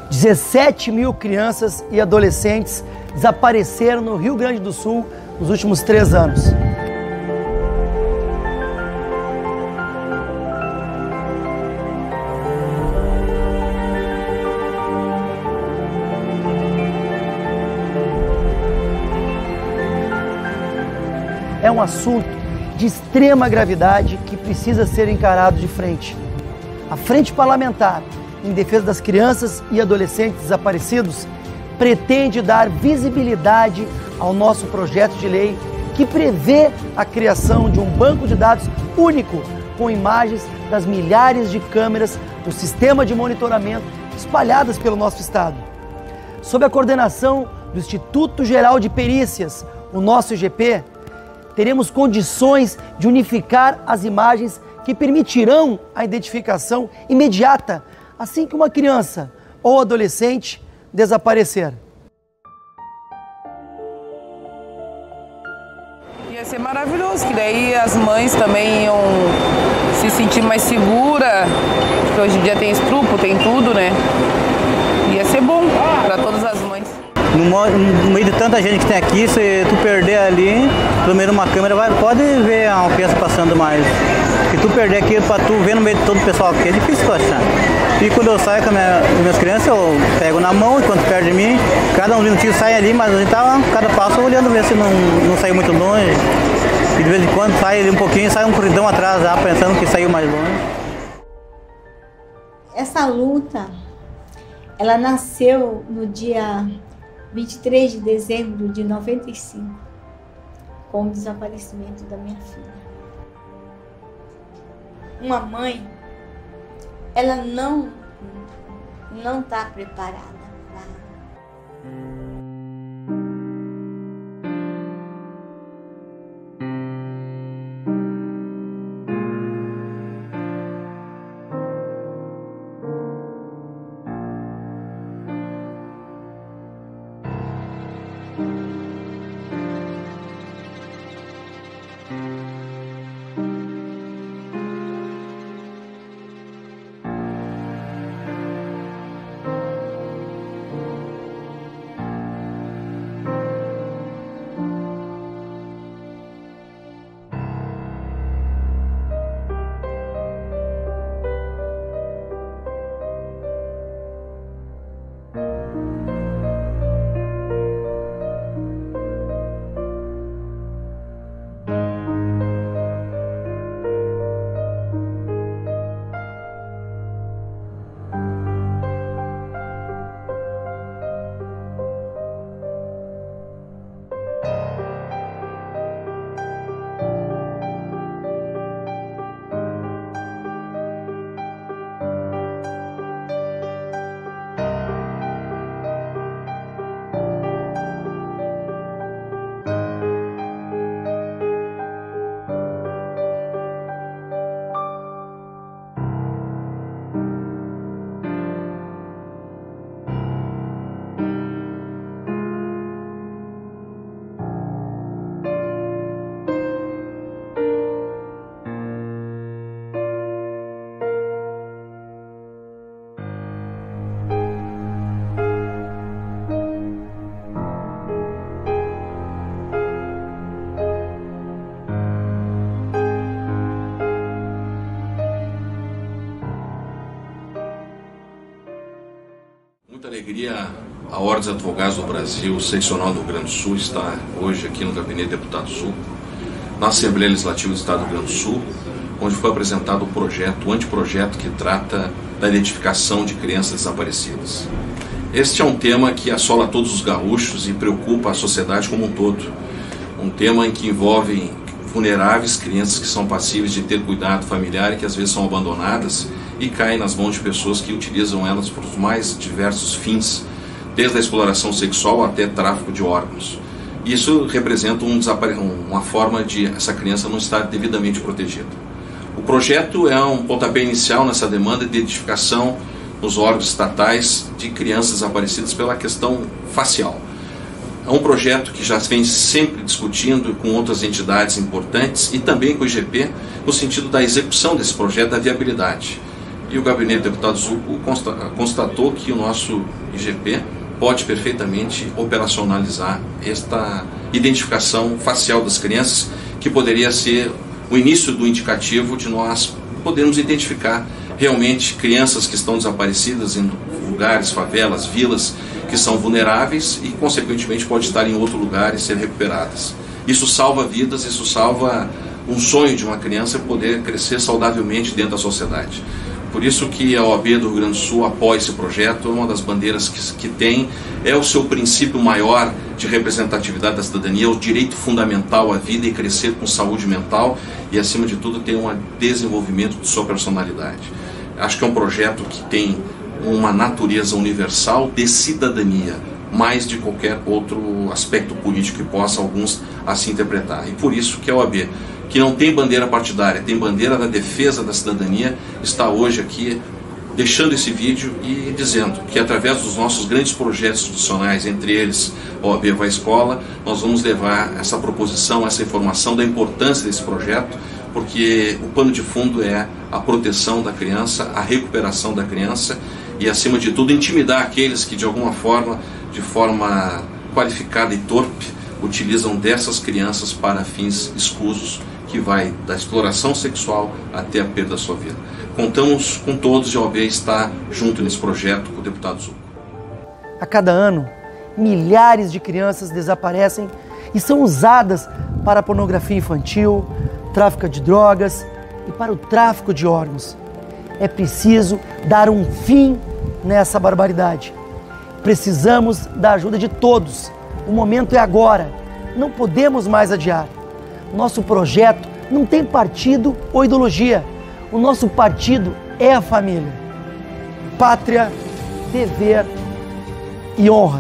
17 mil crianças e adolescentes desapareceram no Rio Grande do Sul nos últimos 3 anos. É um assunto de extrema gravidade que precisa ser encarado de frente. A Frente Parlamentar em Defesa das Crianças e Adolescentes Desaparecidos pretende dar visibilidade ao nosso projeto de lei que prevê a criação de um banco de dados único com imagens das milhares de câmeras do sistema de monitoramento espalhadas pelo nosso estado. Sob a coordenação do Instituto Geral de Perícias, o nosso IGP, teremos condições de unificar as imagens que permitirão a identificação imediata assim que uma criança ou adolescente desaparecer. Ia ser maravilhoso, que daí as mães também iam se sentir mais seguras, porque hoje em dia tem estrupo, tem tudo, né? Ia ser bom para todas as mães. No meio de tanta gente que tem aqui, se tu perder ali, pelo meio de uma câmera, pode ver uma criança passando mais. Se tu perder aqui, para tu ver no meio de todo o pessoal aqui, é difícil tu achar. E quando eu saio com as minhas crianças, eu pego na mão, enquanto perto de mim, cada um minutinho sai ali, mas a gente tá cada passo olhando, ver se não saiu muito longe. E de vez em quando sai ali um pouquinho, sai um corridão atrás, já, pensando que saiu mais longe. Essa luta, ela nasceu no dia 23 de dezembro de 95, com o desaparecimento da minha filha. Uma mãe, ela não está preparada para... Muita alegria, a Ordem dos Advogados do Brasil, seccional do Rio Grande do Sul, está hoje aqui no Gabinete Deputado Sul, na Assembleia Legislativa do Estado do Rio Grande do Sul, onde foi apresentado o anteprojeto que trata da identificação de crianças desaparecidas. Este é um tema que assola todos os gaúchos e preocupa a sociedade como um todo. Um tema em que envolve vulneráveis crianças que são passíveis de ter cuidado familiar e que às vezes são abandonadas e caem nas mãos de pessoas que utilizam elas por os mais diversos fins, desde a exploração sexual até tráfico de órgãos. Isso representa uma forma de essa criança não estar devidamente protegida. O projeto é um pontapé inicial nessa demanda de identificação nos órgãos estatais de crianças desaparecidas pela questão facial. É um projeto que já vem sempre discutindo com outras entidades importantes e também com o IGP, no sentido da execução desse projeto, da viabilidade. e o gabinete do deputado Zucco constatou que o nosso IGP pode perfeitamente operacionalizar esta identificação facial das crianças, que poderia ser o início do indicativo de nós podermos identificar realmente crianças que estão desaparecidas em lugares, favelas, vilas, que são vulneráveis e, consequentemente, pode estar em outro lugar e ser recuperadas. Isso salva vidas, isso salva um sonho de uma criança poder crescer saudavelmente dentro da sociedade. Por isso que a OAB do Rio Grande do Sul apoia esse projeto, é uma das bandeiras que tem, é o seu princípio maior de representatividade da cidadania, o direito fundamental à vida e crescer com saúde mental e, acima de tudo, ter um desenvolvimento de sua personalidade. Acho que é um projeto que tem uma natureza universal de cidadania, mais de qualquer outro aspecto político que possa alguns assim interpretar. E por isso que a OAB, que não tem bandeira partidária, tem bandeira da defesa da cidadania, está hoje aqui deixando esse vídeo e dizendo que através dos nossos grandes projetos institucionais, entre eles a OAB Vai Escola, nós vamos levar essa proposição, essa informação da importância desse projeto, porque o pano de fundo é a proteção da criança, a recuperação da criança e, acima de tudo, intimidar aqueles que, de alguma forma, de forma qualificada e torpe, utilizam dessas crianças para fins escusos, que vai da exploração sexual até a perda da sua vida. Contamos com todos e a OAB está junto nesse projeto com o deputado Zucco. A cada ano, milhares de crianças desaparecem e são usadas para a pornografia infantil, tráfico de drogas e para o tráfico de órgãos. É preciso dar um fim nessa barbaridade. Precisamos da ajuda de todos. O momento é agora. Não podemos mais adiar. Nosso projeto não tem partido ou ideologia. O nosso partido é a família. Pátria, dever e honra.